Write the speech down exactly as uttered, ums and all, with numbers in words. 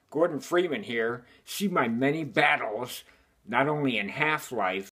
Gordon Freeman here. See my many battles, not only in Half-Life,